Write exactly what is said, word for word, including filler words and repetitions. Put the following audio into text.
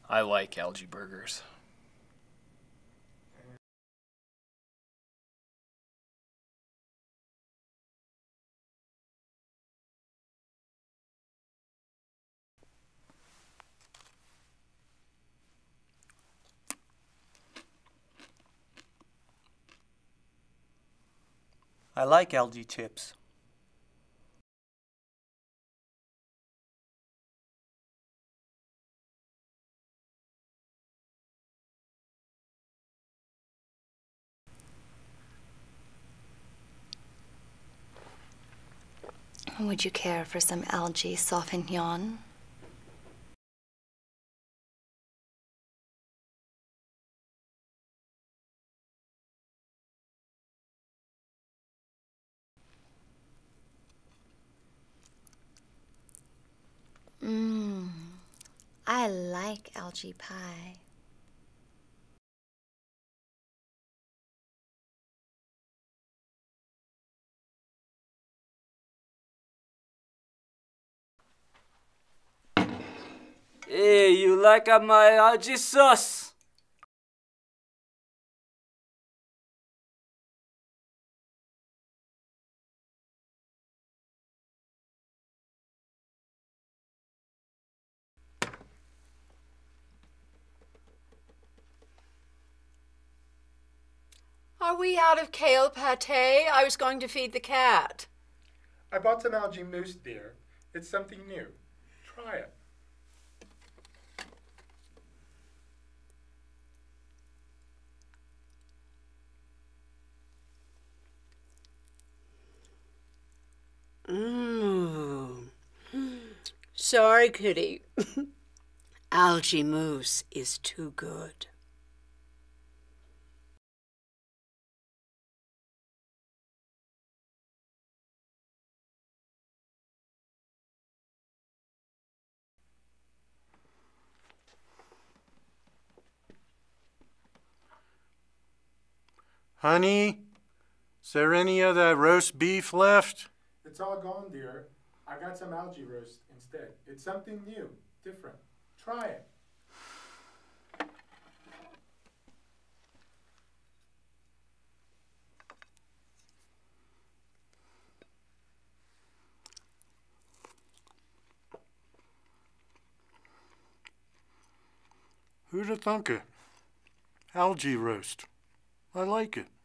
I like algae burgers. I like algae chips. Would you care for some algae sauvignon? Mmm, I like algae pie. Hey, you like my algae sauce? Are we out of kale pate? I was going to feed the cat. I bought some algae mousse, dear. It's something new. Try it. Mmm. Sorry, Kitty. Algae mousse is too good. Honey, is there any of that roast beef left? It's all gone, dear. I got some algae roast instead. It's something new, different. Try it. Who'da thunk it? Algae roast. I like it.